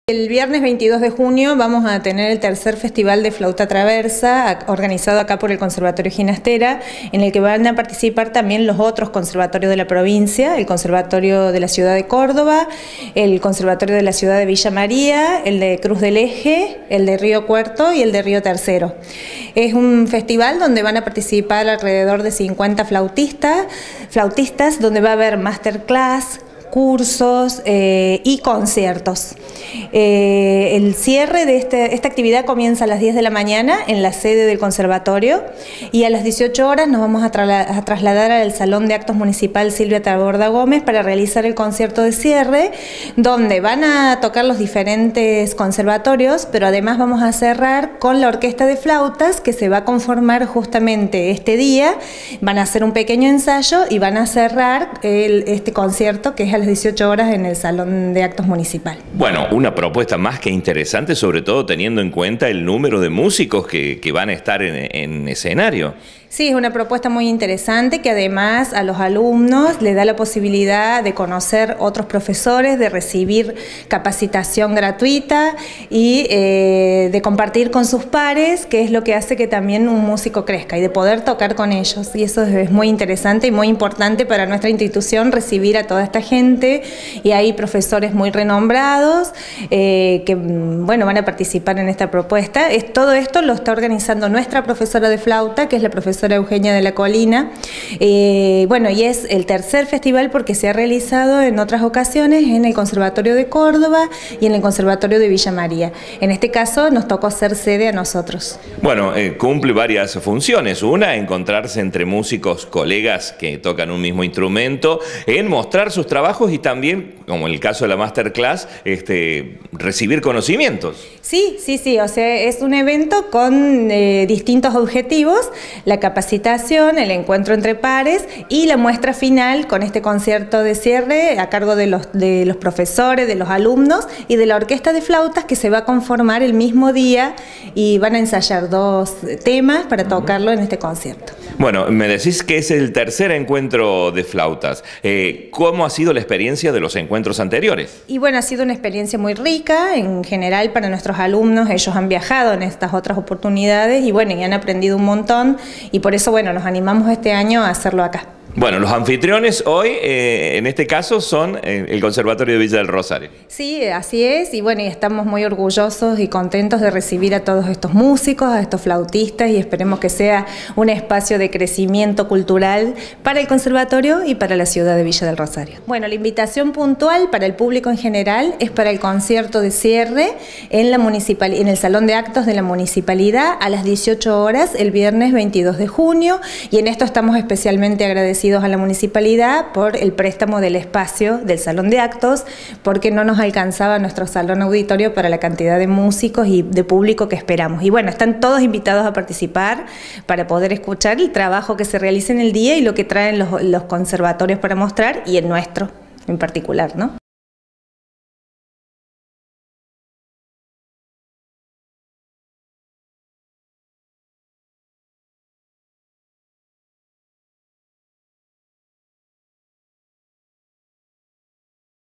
El viernes 22 de junio vamos a tener el tercer Festival de Flauta Traversa, organizado acá por el Conservatorio Ginastera, en el que van a participar también los otros conservatorios de la provincia, el Conservatorio de la Ciudad de Córdoba, el Conservatorio de la Ciudad de Villa María, el de Cruz del Eje, el de Río Cuarto y el de Río Tercero. Es un festival donde van a participar alrededor de 50 flautistas, donde va a haber masterclass, cursos y conciertos. El cierre de esta actividad comienza a las 10 de la mañana en la sede del conservatorio y a las 18 horas nos vamos a trasladar al Salón de Actos Municipal Silvia Taborda Gómez para realizar el concierto de cierre, donde van a tocar los diferentes conservatorios, pero además vamos a cerrar con la orquesta de flautas que se va a conformar justamente este día. Van a hacer un pequeño ensayo y van a cerrar este concierto, que es a las 18 horas en el Salón de Actos Municipal. Bueno, una propuesta más que interesante, sobre todo teniendo en cuenta el número de músicos que van a estar en escenario. Sí, es una propuesta muy interesante que además a los alumnos les da la posibilidad de conocer otros profesores, de recibir capacitación gratuita y de compartir con sus pares, que es lo que hace que también un músico crezca, y de poder tocar con ellos. Y eso es muy interesante y muy importante para nuestra institución, recibir a toda esta gente, y hay profesores muy renombrados que bueno, van a participar en esta propuesta. Todo esto lo está organizando nuestra profesora de flauta, que es la profesora Eugenia de la Colina. Bueno, y es el tercer festival porque se ha realizado en otras ocasiones en el Conservatorio de Córdoba y en el Conservatorio de Villa María. En este caso nos tocó ser sede a nosotros. Bueno, cumple varias funciones. Una, encontrarse entre músicos, colegas que tocan un mismo instrumento, en mostrar sus trabajos y también, como en el caso de la masterclass, recibir conocimientos. Sí, o sea, es un evento con distintos objetivos: la capacitación, el encuentro entre pares y la muestra final con este concierto de cierre a cargo de los profesores, de los alumnos y de la orquesta de flautas, que se va a conformar el mismo día y van a ensayar 2 temas para tocarlo en este concierto. Bueno, me decís que es el tercer encuentro de flautas. ¿Cómo ha sido la experiencia de los encuentros anteriores? Y bueno, ha sido una experiencia muy rica en general para nuestros alumnos. Ellos han viajado en estas otras oportunidades y bueno, y han aprendido un montón, y por eso bueno, nos animamos este año a hacerlo acá. Bueno, los anfitriones hoy, en este caso, son el Conservatorio de Villa del Rosario. Sí, así es, y bueno, y estamos muy orgullosos y contentos de recibir a todos estos músicos, a estos flautistas, y esperemos que sea un espacio de crecimiento cultural para el Conservatorio y para la ciudad de Villa del Rosario. Bueno, la invitación puntual para el público en general es para el concierto de cierre en el Salón de Actos de la Municipalidad a las 18 horas el viernes 22 de junio, y en esto estamos especialmente agradecidos a la municipalidad por el préstamo del espacio del salón de actos, porque no nos alcanzaba nuestro salón auditorio para la cantidad de músicos y de público que esperamos. Y bueno, están todos invitados a participar para poder escuchar el trabajo que se realiza en el día y lo que traen los conservatorios para mostrar, y el nuestro en particular, ¿no?